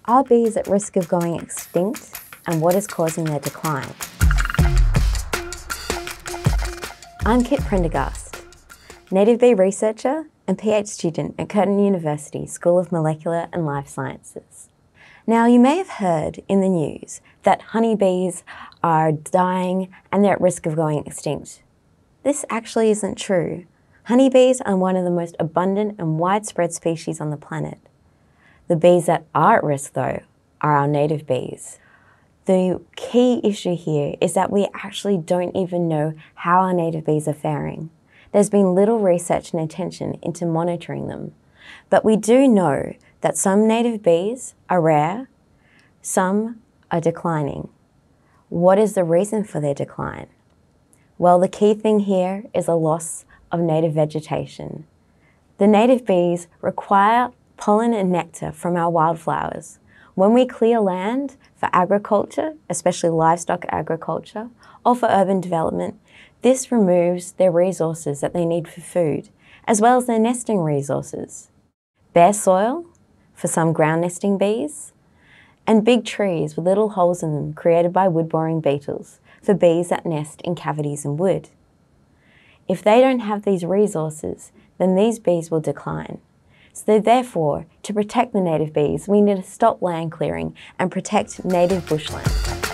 Are bees at risk of going extinct, and what is causing their decline? I'm Kit Prendergast, native bee researcher and PhD student at Curtin University School of Molecular and Life Sciences. Now, you may have heard in the news that honeybees are dying and they're at risk of going extinct. This actually isn't true. Honeybees are one of the most abundant and widespread species on the planet. The bees that are at risk, though, are our native bees. The key issue here is that we actually don't even know how our native bees are faring. There's been little research and attention into monitoring them, but we do know that some native bees are rare, some are declining. What is the reason for their decline? Well, the key thing here is a loss of native vegetation. The native bees require pollen and nectar from our wildflowers. When we clear land for agriculture, especially livestock agriculture, or for urban development, this removes their resources that they need for food, as well as their nesting resources. Bare soil for some ground nesting bees, and big trees with little holes in them created by wood-boring beetles for bees that nest in cavities in wood. If they don't have these resources, then these bees will decline. So therefore, to protect the native bees, we need to stop land clearing and protect native bushland.